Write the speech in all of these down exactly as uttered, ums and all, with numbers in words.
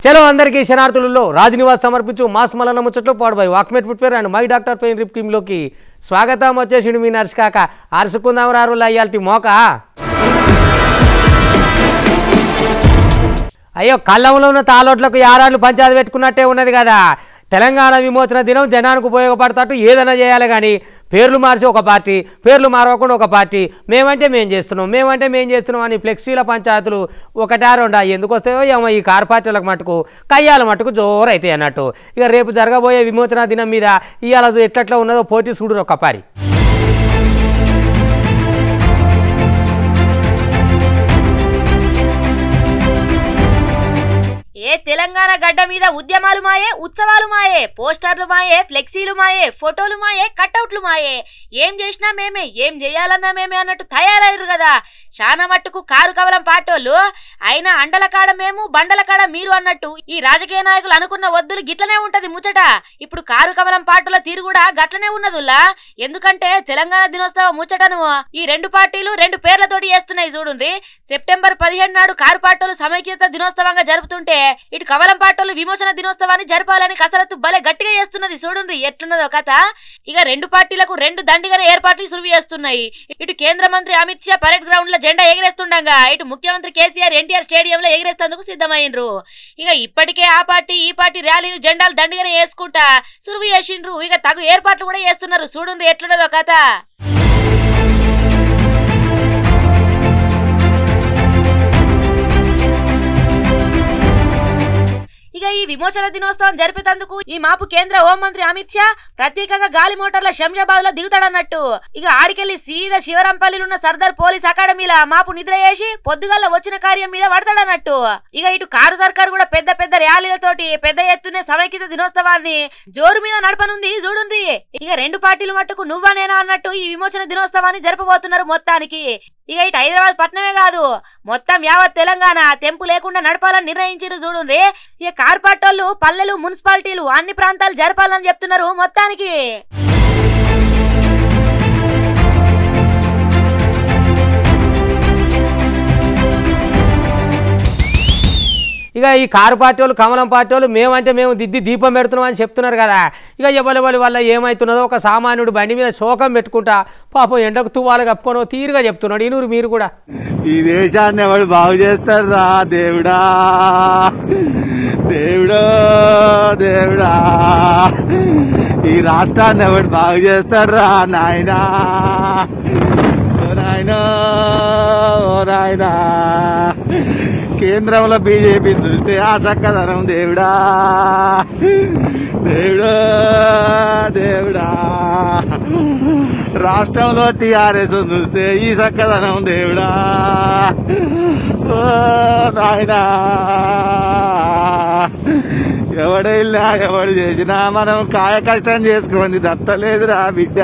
చలో అందరికీ శనార్థులలో రాజనివాస్ సమర్పించు మాస్ మలన ముచ్చట్లు పాడుబై Walkmate footwear and my doctor pain rip టీంలోకి స్వాగతం వచ్చేసిండు మీ నర్స్ కాక అరుసుకుందాం రారుల అయ్యాల్టి మోక అయ్యో కళ్ళంలో ఉన్న తాలోట్లకు యారాళ్ళు పంచాయతీ పెట్టుకున్నట్టే ఉన్నది కదా. తెలంగాణ విమోచన దినం జనానికి ఉపయోగపడతాట్టు ఏదైనా చేయాలి కానీ పేర్లు మార్చి ఒక పార్టీ పేర్లు మారవకుండా ఒక పార్టీ మేమంటే మేము చేస్తున్నాం మేమంటే మేము చేస్తున్నాం అని ఫ్లెక్సీల పంచాయతీలు ఒకటా రెండా ఎందుకు వస్తాయో ఏమో ఈ కార్ పార్టీలకు మటుకు కయ్యాల మటుకు జోరు అవుతాయి అన్నట్టు. ఇక రేపు జరగబోయే విమోచన దినం మీద ఇవాళ ఎట్లట్లా ఉన్నదో పోటీ చూడు ఒక పారి. ఏ తెలంగాణ గడ్డ మీద ఉద్యమాలు మాయే, ఉత్సవాలు మాయే, పోస్టర్లు మాయే, ఫ్లెక్సీలు మాయే, ఫోటోలు మాయే, కట్అవుట్లు మాయే. ఏం చేసినా మేమే, ఏం చేయాలన్నా మేమే అన్నట్టు తయారయ్యారు కదా. చాలా మట్టుకు కారు కవలం పాటోళ్ళు అయినా అండల కాడ మేము బండల కాడ మీరు అన్నట్టు ఈ రాజకీయ నాయకులు అనుకున్న వద్దులు గిట్లనే ఉంటది ముచ్చట. ఇప్పుడు కారు కవలం పాటల తీరు కూడా గట్లనే ఉన్నదుల్లా. ఎందుకంటే తెలంగాణ దినోత్సవ ముచ్చటను ఈ రెండు పార్టీలు రెండు పేర్లతోటి చేస్తున్నాయి చూడండి. సెప్టెంబర్ పదిహేడు నాడు కారు పాటోలు సమైక్యత దినోత్సవంగా జరుపుతుంటే ఇటు కవలం పాటోలు విమోచన దినోత్సవాన్ని జరపాలని కసరత్తు భలే గట్టిగా చేస్తున్నది చూడండి ఎట్లున్నదో కథ. ఇక రెండు పార్టీలకు రెండు దండిగానే ఏర్పాట్లు సురువు చేస్తున్నాయి. ఇటు కేంద్ర మంత్రి అమిత్ షా పరేడ్ గ్రౌండ్ లో జెండా ఎగిరేస్తుండగా ఇటు ముఖ్యమంత్రి కేసీఆర్ ఎన్టీఆర్ స్టేడియం లో ఎగిరేస్తేందుకు సిద్ధమైనరు. ఇక ఇప్పటికే ఆ పార్టీ ఈ పార్టీ ర్యాలీలు జెండాలు దండిగానే వేసుకుంటా సురువు చేసిండ్రు. ఇక తగు ఏర్పాట్లు కూడా చేస్తున్నారు చూడండి ఎట్లున్నదో కథ. ఇక ఈ విమోచన దినోత్సవం జరిపేందుకు ఈ మాపు కేంద్ర హోంమంత్రి అమిత్ షా ప్రత్యేకంగా గాలి మోటార్ల శంషాబాద్ లో దిగుతాడన్నట్టు. ఇక ఆడికెళ్లి సీదా శివరంపల్లిలో ఉన్న సర్దార్ పోలీస్ అకాడమీల మాపు నిద్ర చేసి పొద్దుగాల వచ్చిన కార్యం మీద పడతాడన్నట్టు. ఇక ఇటు కారు సర్కారు కూడా పెద్ద పెద్ద ర్యాలీలతోటి పెద్ద ఎత్తునే సమైక్యత దినోత్సవాన్ని జోరు మీద నడపనుంది చూడండి. ఇక రెండు పార్టీలు మట్టుకు నువ్వా నేనా అన్నట్టు ఈ విమోచన దినోత్సవాన్ని జరపబోతున్నారు మొత్తానికి. ఇక ఇటు హైదరాబాద్ పట్టణమే కాదు మొత్తం యావత్ తెలంగాణ తెంపు లేకుండా నడపాలని నిర్ణయించారు చూడండి. ఇక కార్పొరేటర్లు పల్లెలు మున్సిపాలిటీలు అన్ని ప్రాంతాలు జరపాలని చెప్తున్నారు మొత్తానికి. ఇక ఈ కారు పార్టీ వాళ్ళు కమలం పార్టీ వాళ్ళు మేమంటే మేము దిద్ది దీపం పెడుతున్నాం అని చెప్తున్నారు కదా. ఇక ఎవరి వాళ్ళ వల్ల ఏమవుతున్నదో ఒక సామాన్యుడు బండి మీద శోకం పెట్టుకుంటా పాపం ఎండకు తువ్వాలి కప్పుకొని తీరుగా చెప్తున్నాడు. ఈనూరు మీరు కూడా ఈ దేశాన్ని ఎవరు బాగు చేస్తారా దేవుడా దేవుడో దేవుడా ఈ రాష్ట్రాన్ని ఎవరు బాగు చేస్తారా నాయనా ఓ నాయనా ఓ నాయనా. కేంద్రంలో బీజేపీ చూస్తే ఆ చక్కదనం దేవుడా దేవుడా దేవుడా. రాష్ట్రంలో టీఆర్ఎస్ చూస్తే ఈ చక్కదనం దేవుడా ఓ నాయనా. ఎవడైనా ఎవడు చేసినా మనం కాయ కష్టం చేసుకుంది దత్తలేదురా బిడ్డ.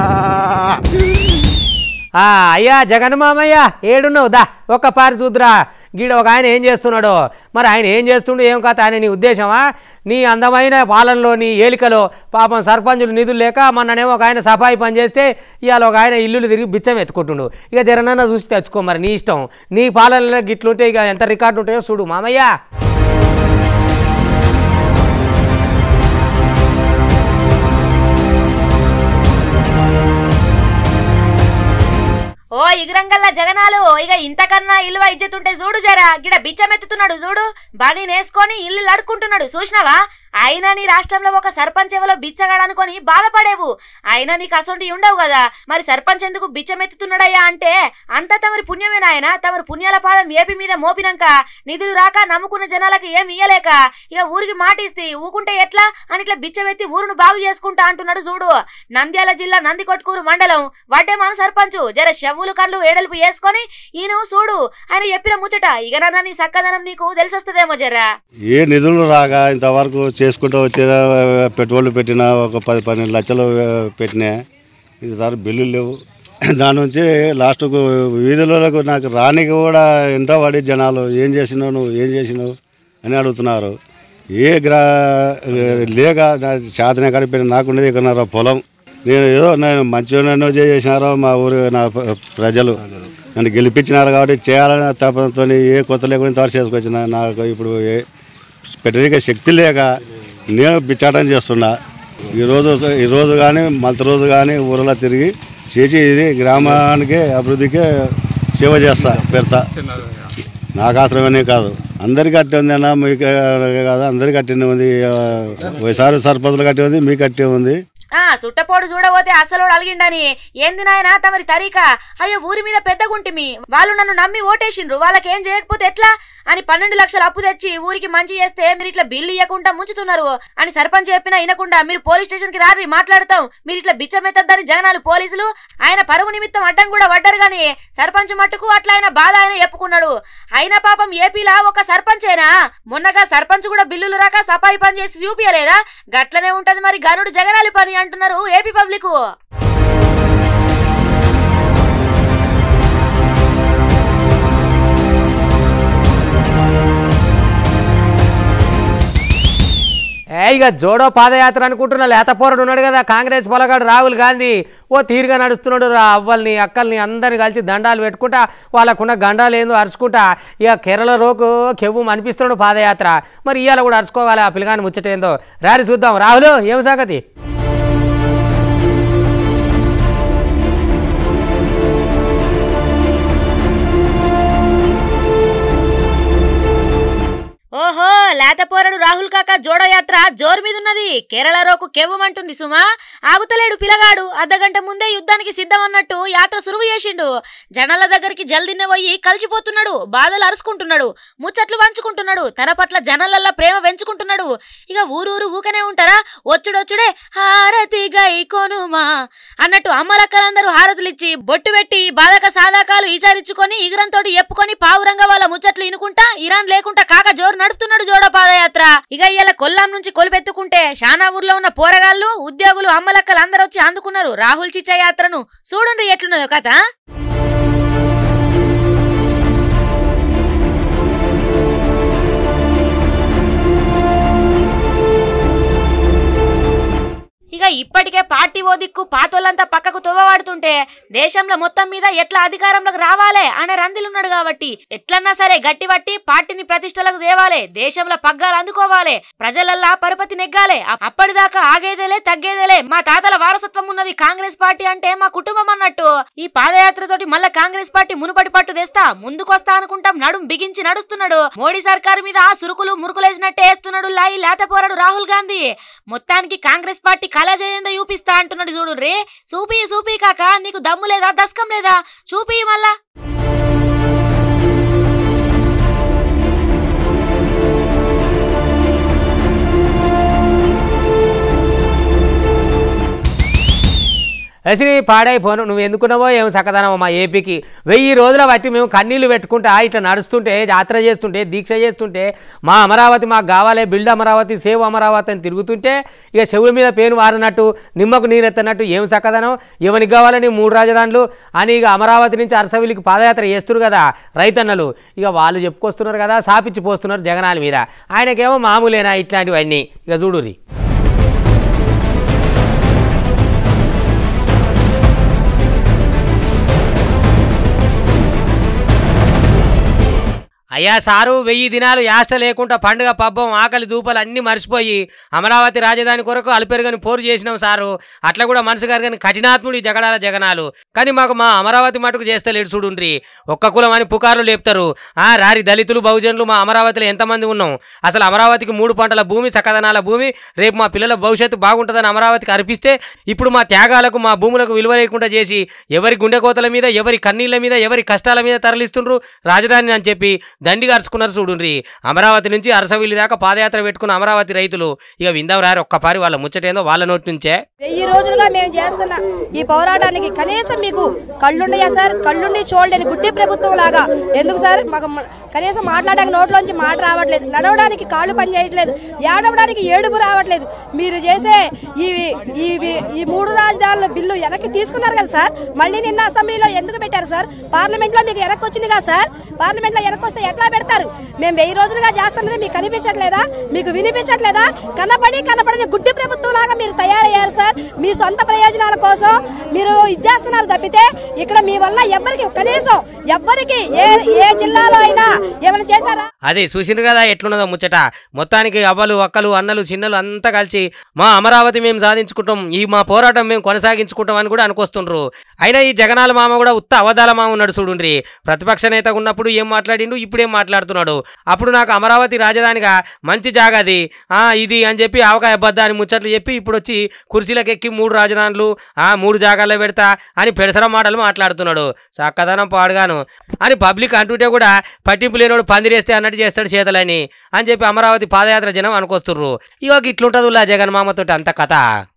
అయ్యా జగన్ మామయ్య ఏడున్నావు దా ఒక్క పారి చూద్దురా. గీడ ఒక ఆయన ఏం చేస్తున్నాడో మరి ఆయన ఏం చేస్తుండో ఏం కథ అని నీ ఉద్దేశమా? నీ అందమైన పాలనలో నీ ఏలికలో పాపం సర్పంచులు నిధులు లేక మొన్ననేమో ఒక ఆయన సఫాయి పని చేస్తే ఇవాళ ఒక ఆయన ఇల్లులు తిరిగి బిచ్చం ఎత్తుకుంటుండు. ఇక జరనన్నా చూసి తెచ్చుకో మరి నీ ఇష్టం. నీ పాలనలో గిట్లుంటే ఇక ఎంత రికార్డు ఉంటాయో చూడు మామయ్య. ఓ ఇగురంగల్లా జగనాలు ఇక ఇంతకన్నా ఇల్లు ఇజ్జతుంటే చూడు జరా. గిడ బిచ్చమెత్తుతున్నాడు చూడు బని నేసుకొని ఇల్లు అడుక్కుంటున్నాడు చూసినావా. అయినా నీ రాష్ట్రంలో ఒక సర్పంచ్ ఎవరో బిచ్చగాడనుకొని బాధపడేవు. అయినా నీకు అసొంటి ఉండవు కదా. మరి సర్పంచ్ ఎందుకు బిచ్చమెత్తుతున్నాడయ్యా అంటే అంతా తమరి పుణ్యమేనా ఆయన. తమరి పుణ్యాల పాదం ఏపీ మీద మోపినాక నిధులు రాక నమ్ముకున్న జనాలకు ఏం ఇయ్యలేక ఇక ఊరికి మాటిస్తే ఊకుంటే ఎట్లా అని ఇట్లా బిచ్చమెత్తి ఊరును బాగు చేసుకుంటా అంటున్నాడు చూడు. నంద్యాల జిల్లా నందికొట్కూరు మండలం వడ్డేమాన సర్పంచ్ జర చెవులు కళ్ళు ఏడల్పు వేసుకొని ఈయన చూడు ఆయన చెప్పిన ముచ్చట. ఇక నన్న నీ సక్కదనం నీకు తెలిసొస్తుందేమో జరా. ఏ నిధులు రాగా ఇంతవరకు చేసుకుంటూ వచ్చిన పెట్రోల్ పెట్టిన ఒక పది పన్నెండు లక్షలు పెట్టినా ఇంతవరకు బిల్లులు లేవు. దాని నుంచి లాస్ట్కు వీధులకు నాకు రానికి కూడా ఎంట పడి జనాలు ఏం చేసినావు నువ్వు ఏం చేసినావు అని అడుగుతున్నారు. ఏ గ్రా లేక శాతనే కడిపోయిన నాకుండేది ఇక్కడ పొలం. నేను ఏదో నేను మంచిగా చేసినారో మా ఊరు నా ప్రజలు నన్ను గెలిపించినారు కాబట్టి చేయాలని తపనతో ఏ కొత్త లేకుండా తయారు చేసుకొచ్చిన నాకు ఇప్పుడు పెట్టడానికి శక్తి లేక నేను బిచ్చాటం చేస్తున్నా. ఈరోజు ఈరోజు కానీ మళ్ళీ రోజు కానీ ఊరిలో తిరిగి చేసి ఇది గ్రామానికి అభివృద్ధికి సేవ చేస్తా పెడతా. నాకు ఆశ్రమనే కాదు, అందరికీ కట్టే ఉంది అన్న, మీకు కాదు అందరికీ కట్టినే ఉంది. వైఎస్ఆర్ సర్పంచులు కట్టే ఉంది, మీకు కట్టే ఉంది. ఆ సుట్టపోడు చూడబోతే అసలోడు అలిగిండని ఏంది నాయన తమరి తరీకా, అయ్యో ఊరి మీద పెద్దగుంటిమి, వాళ్ళు నన్ను నమ్మి ఓటేసిండ్రు, వాళ్ళకేం చేయకపోతే ఎట్లా అని పన్నెండు లక్షలు అప్పు తెచ్చి ఊరికి మంచి చేస్తే మీరు ఇట్లా బిల్లు ఇవ్వకుండా ముంచుతున్నారు అని సర్పంచ్ చెప్పినా వినకుండా మీరు పోలీస్ స్టేషన్ కి రారి మాట్లాడతాం, మీరు ఇట్లా బిచ్చమెత్తద్దని జగనాలు పోలీసులు ఆయన పరువు నిమిత్తం అడ్డం కూడా పడ్డారు. గాని సర్పంచ్ మట్టుకు అట్లా ఆయన బాధ ఆయన చెప్పుకున్నాడు. అయినా పాపం ఏపీలా ఒక సర్పంచ్ అయినా మొన్నగా సర్పంచ్ కూడా బిల్లులు రాక సఫాయి పని చేసి చూపియలేదా? గట్లనే ఉంటది మరి గనుడు జగనాలి పని అంటున్నారు ఏపీ పబ్లిక్. ఏ ఇక జోడో పాదయాత్ర అనుకుంటున్నా లేతపోరడు ఉన్నాడు కదా కాంగ్రెస్ పొలగాడు రాహుల్ గాంధీ, ఓ తీరుగా నడుస్తున్నాడు. రా అవ్వల్ని అక్కల్ని అందరిని కలిసి దండాలు పెట్టుకుంటా వాళ్ళకున్న గండాలు ఏందో అరుచుకుంటా ఇక కేరళ రోకు కెవ్వు అనిపిస్తున్నాడు పాదయాత్ర. మరి ఇవాళ కూడా అరుచుకోవాలి ఆ పిల్లగాని ముచ్చటేందో రారి చూద్దాం. రాహుల్ ఏం సంగతి? ఓహో లేతపోరడు రాహుల్ కాక జోడో యాత్ర జోరు మీద ఉన్నది. కేరళ రోకు కెవ్వమంటుంది సుమా. ఆగుతలేడు పిల్లగాడు, అర్ధగంట ముందే యుద్ధానికి సిద్ధం అన్నట్టు యాత్ర సురువు చేసిండు. జనాల దగ్గరికి జల్దిన్న పోయి కలిసిపోతున్నాడు, బాధలు అరుచుకుంటున్నాడు, ముచ్చట్లు పంచుకుంటున్నాడు, తన పట్ల జనాలల్లా ప్రేమ పెంచుకుంటున్నాడు. ఇక ఊరూరు ఊకనే ఉంటారా, వచ్చుడొచ్చుడే హారతి గై కొనుమా అన్నట్టు అమ్మలక్కలందరూ హారతులిచ్చి బొట్టు పెట్టి బాధక సాధాకాలు ఈచారించుకొని ఇగురంతో ఎప్పుకొని పావురంగా వాళ్ళ ముచ్చట్లు ఇనుకుంటా ఇరాన్ లేకుండా కాక జోరు నడుపుతున్నాడు జోడో పాదయాత్ర. ఇక ఇయ్యాల కొల్లాం నుంచి కొలిపెత్తుకుంటే శానా ఊర్లో ఉన్న పోరగాళ్ళు ఉద్యోగులు అమ్మలక్కలు అందరూ వచ్చి అందుకున్నారు రాహుల్ చిచ్చా యాత్రను. చూడండి ఎట్లున్నదో కథ. ఇక ఇప్పటికే పార్టీ ఓ దిక్కు పాతోళ్ళంతా పక్కకు తోవవాడుతుంటే దేశంలో మొత్తం మీద ఎట్లా అధికారంలోకి రావాలే అనే రందిలున్నాడు. కాబట్టి ఎట్లన్నా సరే గట్టి పట్టి పార్టీని ప్రతిష్టలకు దేవాలే, దేశంలో పగ్గాలు అందుకోవాలి, ప్రజలల్లా పరుపతి నెగ్గాలే. అప్పటిదాకా ఆగేదేలే తగ్గేదేలే, మా తాతల వారసత్వం ఉన్నది కాంగ్రెస్ పార్టీ అంటే మా కుటుంబం అన్నట్టు ఈ పాదయాత్రతోటి మళ్ళా కాంగ్రెస్ పార్టీ మునుపటి పట్టు తెస్తా ముందుకొస్తా అనుకుంటాం నడుం బిగించి నడుస్తున్నాడు. మోడీ సర్కారు మీద సురుకులు మురుకులేసినట్టే వేస్తున్నాడు లాయి లేతపోరాడు రాహుల్ గాంధీ. మొత్తానికి కాంగ్రెస్ పార్టీ కళాజయందో చూపిస్తా అంటున్నాడు. చూడు రే చూపి చూపి కాక, నీకు దమ్ము లేదా దస్కం లేదా చూపి మళ్ళా. అసలు పాడైపోను నువ్వు ఎందుకున్నావో ఏమో సకదనమో మా ఏపీకి. వెయ్యి రోజుల బట్టి మేము కన్నీళ్లు పెట్టుకుంటా ఇట్లా నడుస్తుంటే జాతర చేస్తుంటే దీక్ష చేస్తుంటే మా అమరావతి మాకు కావాలి, బిల్డ్ అమరావతి సేవ్ అమరావతి అని తిరుగుతుంటే ఇక చెవుల మీద పేను వారినట్టు నిమ్మకు నీరెత్తనట్టు ఏం సకదనం, ఎవరికి కావాలని మూడు రాజధానులు అని ఇక అమరావతి నుంచి అరసవిలికి పాదయాత్ర చేస్తున్నారు కదా రైతన్నలు. ఇక వాళ్ళు చెప్పుకొస్తున్నారు కదా, సాపిచ్చి పోస్తున్నారు జగనాల మీద. ఆయనకేమో మామూలేనా ఇట్లాంటివన్నీ. ఇక చూడురి అయ్యా సారు, వెయ్యి దినాలు యాష్ట లేకుండా పండుగ పబ్బం ఆకలి దూపలు అన్నీ మర్చిపోయి అమరావతి రాజధాని కొరకు అలుపెరుగని పోరు చేసినాం సారు. అట్లా కూడా మనసు గారు కానీ కఠినాత్ముడి జగడాల జగనాలు. కానీ మాకు మా అమరావతి మటుకు చేస్తలేడు చూడుండ్రి. ఒక్క కులం అని పుకార్లు లేపుతారు. ఆ రారి దళితులు బహుజనులు మా అమరావతిలో ఎంతమంది ఉన్నాం. అసలు అమరావతికి మూడు పంటల భూమి సకదనాల భూమి, రేపు మా పిల్లల భవిష్యత్తు బాగుంటుందని అమరావతికి అర్పిస్తే ఇప్పుడు మా త్యాగాలకు మా భూములకు విలువ లేకుండా చేసి ఎవరి గుండెకోతల మీద ఎవరి కన్నీళ్ల మీద ఎవరి కష్టాల మీద తరలిస్తుండ్రు రాజధాని అని చెప్పి దండి గార్చుకున్నారు చూడుండ్రి. అమరావతి నుంచి అరసవిల్లి దాకా పాదయాత్ర పెట్టుకున్న అమరావతి రైతులు ఇక విందాం రారు ఒక్కపారి వాళ్ళ ముచ్చటేందో వాళ్ళ నోటి నుంచే. వెయ్యి రోజులుగా మేము చేస్తున్న ఈ పోరాటానికి కనీసం మీకు కళ్ళుండయా సార్? కళ్ళుండి చూడలేని గుడ్డి ప్రభుత్వం లాగా ఎందుకు సార్? మాకు కనీసం మాట్లాడడానికి నోట్లోంచి మాట రావట్లేదు, నడవడానికి కాళ్ళు పని చేయట్లేదు, ఏడవడానికి ఏడుపు రావట్లేదు. మీరు చేసే ఈ ఈ మూడు రాజధానుల బిల్లు వెనక్కి తీసుకున్నారు కదా సార్, మళ్ళీ నిన్న అసెంబ్లీలో ఎందుకు పెట్టారు సార్? పార్లమెంట్ లో మీకు వెనక్కి వచ్చింది కదా సార్, పార్లమెంట్ లో వెనక్కి వస్తే ఎట్లా పెడతారు? మేము వెయ్యి రోజులుగా చేస్తున్నది మీకు కనిపించట్లేదా? మీకు వినిపించట్లేదా? కనపడి కనపడిన గుడ్డి ప్రభుత్వం లాగా మీరు తయారయ్యారు సార్. మీ సొంత ప్రయోజనాల కోసం మీరు ఇచ్చేస్తున్నారు తప్పితే ఇక్కడ మీ వల్ల ఎవరికి కనీసం ఎవరికి ఏ ఏ జిల్లాలో అయినా ఏమైనా చేశారా? అది చూసిండ్రు కదా ఎట్లున్నదో ముచ్చట. మొత్తానికి అవ్వలు అక్కలు అన్నలు చిన్నలు అంతా కలిసి మా అమరావతి మేము సాధించుకుంటాం, ఈ మా పోరాటం మేము కొనసాగించుకుంటాం అని కూడా అనుకొస్తుండ్రు. అయినా ఈ జగనాల మామ కూడా ఉత్త అవధాల మామ ఉన్నాడు చూడుండ్రి. ప్రతిపక్ష నేతగా ఉన్నప్పుడు ఏం మాట్లాడిండు, ఇప్పుడేం మాట్లాడుతున్నాడు. అప్పుడు నాకు అమరావతి రాజధానిగా మంచి జాగాది ఆ ఇది అని చెప్పి ఆవకాయ బద్ద అని ముచ్చట్లు చెప్పి ఇప్పుడు వచ్చి కుర్చీలకు ఎక్కి మూడు రాజధానులు ఆ మూడు జాగాల్లో పెడతా అని పెడసర మాటలు మాట్లాడుతున్నాడు. చక్కదనం పాడుగాను అని పబ్లిక్ అంటుంటే కూడా పట్టింపు లేనోడు పందిరేస్తే అన్నట్టు చేస్తాడు చేతలని అని చెప్పి అమరావతి పాదయాత్ర జనం అనుకొస్తుర్రు. ఇక ఇట్లుంటదిలా జగన్ మామతో అంత కథ.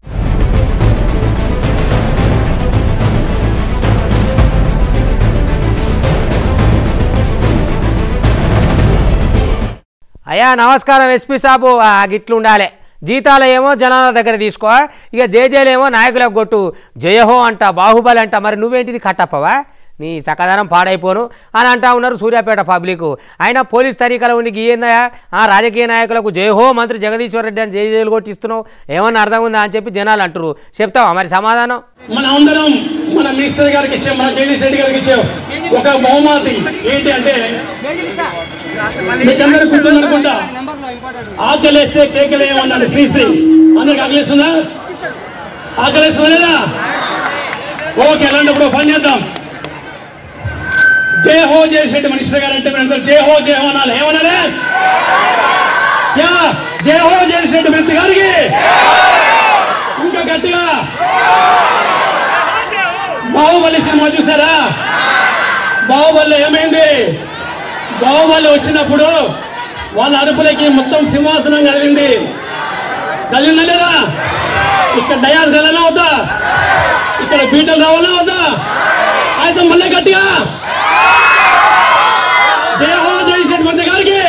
అయ్యా నమస్కారం ఎస్పీ సాబు. గిట్లుండాలి జీతాలు ఏమో జనాల దగ్గర తీసుకో, ఇక జేజేలేమో నాయకులకు కొట్టు, జయహో అంట బాహుబలి అంట. మరి నువ్వేంటిది కట్టప్పవా, నీ సకదనం పాడైపోను అని అంటా ఉన్నారు సూర్యాపేట పబ్లిక్. అయినా పోలీస్ తరీకాలో ఉండి గీయిందయా ఆ రాజకీయ నాయకులకు జయహో మంత్రి జగదీశ్వర్ రెడ్డి అని జై జైలు కొట్టిస్తున్నావు, ఏమన్నా అర్థం ఉందా అని చెప్పి జనాలు అంటారు. చెప్తావా మరి సమాధానం? మన అందరం మన మినిస్టర్ గారికి ఇచ్చాం, మన జగదీష్ రెడ్డి గారికి ఇచ్చాం ఒక బహుమతి. ఏంటి అంటే మీకందరూ గుర్తుందనుకుంటా, ఆకలేస్తే కేకలేమన్నాడు శ్రీశ్రీ. అందరికి ఆకలిస్తుందా? ఆకలిస్తుందా లేదా? ఓకే, అలాంటప్పుడు పని చేద్దాం. జై హో జగదీష్ మినిస్టర్ గారు అంటే మీరు జై హో జై హో అనాలి. ఏమనాలి? జై హో జగదీష్ రెడ్డి మంత్రి గారికి ఇంకా గట్టిగా. బాహుబలి సినిమా చూసారా? బాహుబలి ఏమైంది? బాహుబలి వచ్చినప్పుడు వాళ్ళ అరుపులకి మొత్తం సింహాసనం కలిగింది. కలిగిందా లేదా? ఇక్కడ డయాస్ గలనా అవుతా, ఇక్కడ బీటలు రావాలా అవుతా? అయితే మళ్ళీ గట్టిగా జై హో జగదీష్ రెడ్డి మంత్రి గారికి,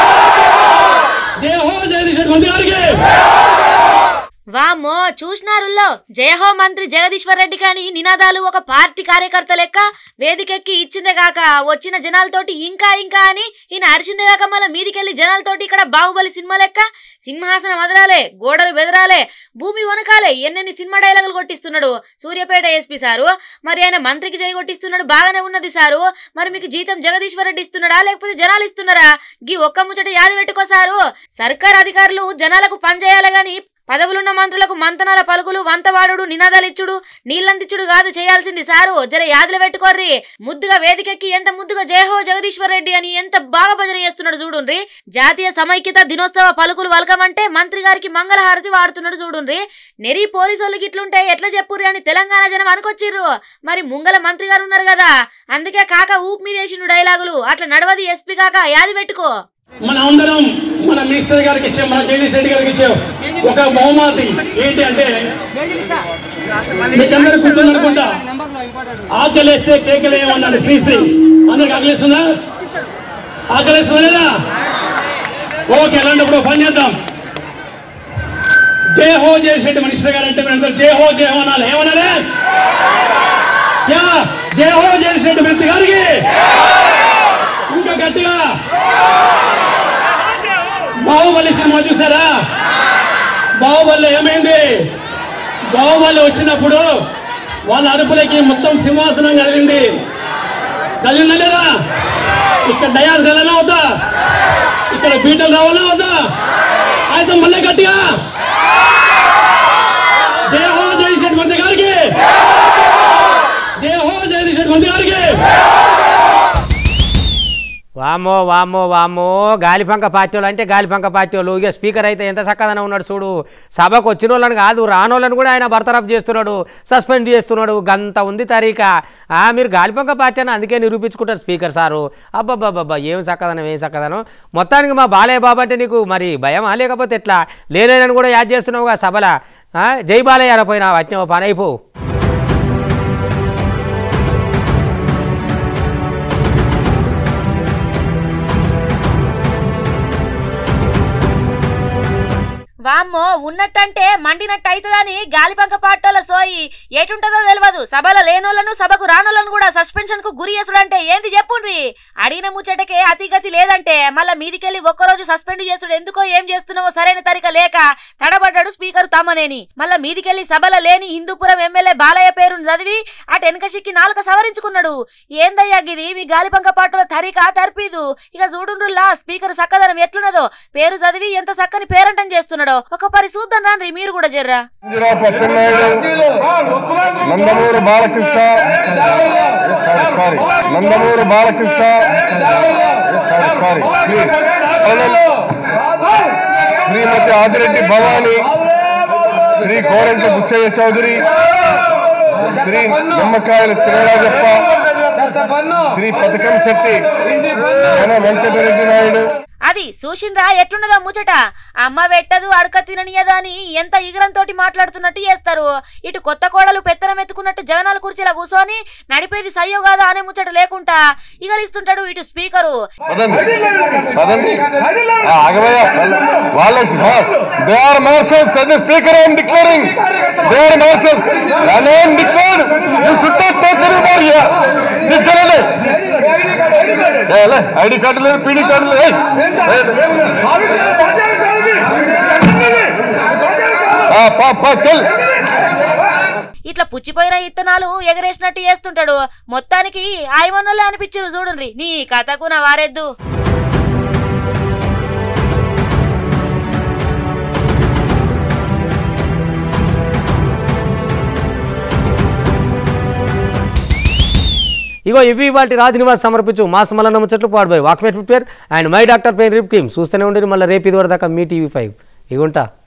జై హో జగదీష్ రెడ్డి మంత్రి గారికి. వామ్మో చూసినారుల్లో జయహో మంత్రి జగదీశ్వర్ రెడ్డి కానీ నినాదాలు ఒక పార్టీ కార్యకర్త లెక్క వేదికెక్కి ఇచ్చిందే కాక వచ్చిన జనాలతోటి ఇంకా ఇంకా అని ఈయన అరిచిందే కాక మళ్ళీ మీదికెళ్ళి జనాలతోటి ఇక్కడ బాహుబలి సినిమా లెక్క సింహాసనం వదరాలే, గోడలు బెదరాలే, భూమి వనకాలే, ఎన్నెన్ని సినిమా డైలాగులు కొట్టిస్తున్నాడు సూర్యాపేట ఎస్పీ సారు. మరి ఆయన మంత్రికి జై కొట్టిస్తున్నాడు, బాగానే ఉన్నది సారు. మరి మీకు జీతం జగదీశ్వర్ రెడ్డి ఇస్తున్నాడా లేకపోతే జనాలు ఇస్తున్నారా? గీ ఒక్క ముచ్చట యాది పెట్టుకో సారు. సర్కార్ అధికారులు జనాలకు పనిచేయాలి గాని పదవులున్న మంత్రులకు మంతనాల పలుకులు వంతవాడు నినాదాలిచ్చుడు నీళ్ళందిచ్చుడు కాదు చేయాల్సింది సారు. జర యాదులు పెట్టుకోర్రి. ముద్దుగా వేదికెక్కి ఎంత ముద్దుగా జయహో జగదీశ్వర్ రెడ్డి అని ఎంత బాగా భజన చేస్తున్నాడు చూడుండ్రి. జాతీయ సమైక్యత దినోత్సవ పలుకులు వల్కమంటే మంత్రి గారికి మంగళహారతి వాడుతున్నాడు చూడుండ్రి. నెరి పోలీసులు గిట్లుంటే ఎట్లా చెప్పుర్రి అని తెలంగాణ జనం అనుకొచ్చిర్రు. మరి ముంగల మంత్రి గారు ఉన్నారు కదా, అందుకే కాక ఊపు మీద వేసిండు డైలాగులు. అట్లా నడవది ఎస్పీ కాక యాది పెట్టుకో. మన అందరం మన మినిస్టర్ గారికి ఇచ్చాం, మన జగదీష్ రెడ్డి గారికి ఇచ్చాం ఒక బహుమతి. ఏంటి అంటే మీకందరూ గుర్తుందనుకుంటా, ఆకలేస్తే కేకలేమన్నాడు శ్రీశ్రీ. అందరికి ఆకలిస్తుందా? ఆకలిస్తుందా లేదా? ఓకే, అలాంటప్పుడు పని చేద్దాం. జై హో జగదీష్ రెడ్డి మినిస్టర్ గారు అంటే మీరు జై హో జై హో అనాలి. ఏమనాలి? జై హో జగదీష్ రెడ్డి మంత్రి గారికి ఇంకా గట్టిగా. బాహుబలి సినిమా చూసారా? బాహుబలి ఏమైంది? బాహుబలి వచ్చినప్పుడు వాళ్ళ అరుపులకి మొత్తం సింహాసనం కలిగింది. కలిగిందా లేదా? ఇక్కడ డయాస్ గలనా అవుతా, ఇక్కడ బీటలు రావాలా అవుతా? అయితే మళ్ళీ గట్టిగా జై హో జగదీష్ రెడ్డి మంత్రి గారికి, జై హో జగదీష్ రెడ్డి మంత్రి గారికి. వామ్మో వామ్మో వామ్మో గాలిపంక పార్టీ వాళ్ళు అంటే గాలిపంక పార్టీ వాళ్ళు. ఇక స్పీకర్ అయితే ఎంత చక్కదనం ఉన్నాడు చూడు. సభకు వచ్చిన వాళ్ళని కాదు రానోళ్ళని కూడా ఆయన బర్తరఫ్ చేస్తున్నాడు, సస్పెండ్ చేస్తున్నాడు. గంత ఉంది తరీకా. మీరు గాలిపంక పార్టీ అని అందుకే నిరూపించుకుంటారు స్పీకర్ సారు. అబ్బాబ్బాబ్బా ఏం చక్కదనం ఏం చక్కదనం. మొత్తానికి మా బాలయ్య బాబు అంటే నీకు మరి భయమా లేకపోతే ఎట్లా? లేదని కూడా యాడ్ చేస్తున్నావుగా సభల. జై బాలయ్య అనపోయినా వచ్చిన పని అయిపో. వామ్మో ఉన్నట్టంటే మండినట్టు అవుతుందని గాలిపంక పాటోల సోయి ఎటుంటదో తెలియదు. సభలో లేనోళ్లను సభకు రానోళ్లను కూడా సస్పెన్షన్ కు గురి చేసుడంటే ఏంది చెప్పుండ్రి. అడిగిన ముచ్చటకే అతిగతి లేదంటే మళ్ళా మీదికెళ్లి ఒక్కరోజు సస్పెండ్ చేసుడు ఎందుకో ఏం చేస్తున్నావో సరైన తరిక లేక తడబడ్డాడు స్పీకర్ తమ్మనేని. మళ్ళా మీదికెళ్లి సభలో లేని హిందూపురం ఎమ్మెల్యే బాలయ్య పేరును చదివి అటు వెనకసిక్కి నాలుక సవరించుకున్నాడు. ఏందయ్యా గిది మీ గాలిపంక పాటోల తరిక తర్పీదు. ఇక చూడుండ్రుల్లా స్పీకర్ సక్కదనం ఎట్లున్నదో పేరు చదివి ఎంత చక్కని పేరంటం చేస్తున్నాడు. ఒక పరి చూద్దాం రండి మీరు కూడా జర్రా. నందమూరి బాలకృష్ణ సారీ నందమూరి బాలకృష్ణ సారీ శ్రీమతి ఆదిరెడ్డి భవాని, శ్రీ కోరంట్ల బుచ్చయ్య చౌదరి, శ్రీ నిమ్మకాయల తిరురాజప్ప, శ్రీ పథకం శెట్టి జన వెంకటరెడ్డి నాయుడు. అది చూసిండ్రా ఎట్లున్నదో ముచ్చట. అమ్మ పెట్టదు అడక తిననియదా అని ఎంత ఈగరంతో మాట్లాడుతున్నట్టు చేస్తారు. ఇటు కొత్త కోడలు పెత్తనం ఎత్తుకున్నట్టు జగనాల కుర్చీలా కూర్చొని నడిపేది సయ్యో కాదా అనే ముచ్చట లేకుండా ఇగలిస్తుంటాడు ఇటు స్పీకరు. ఐడి కార్డు లేదు, పీడీ కార్డు లేదు. ఇట్లా పుచ్చిపోయిన ఇత్తనాలు ఎగరేసినట్టు చేస్తుంటాడు. మొత్తానికి ఆయమన్నోళ్ళే అనిపించారు. చూడండి నీ కథకు నా వారెద్దు. ఇగో ఇవి వాటి రాజనివాస్ సమర్పించు మాస్ మల్లన్న ముచ్చట్లు పాడుబాయి వాక్మెట్ prepare and my doctor pain rip team చూస్తూనే ఉండేది. మళ్ళీ రేపు ఇది వరకు దాకా మీ టీవీ ఫైవ్ ఇగుంటా.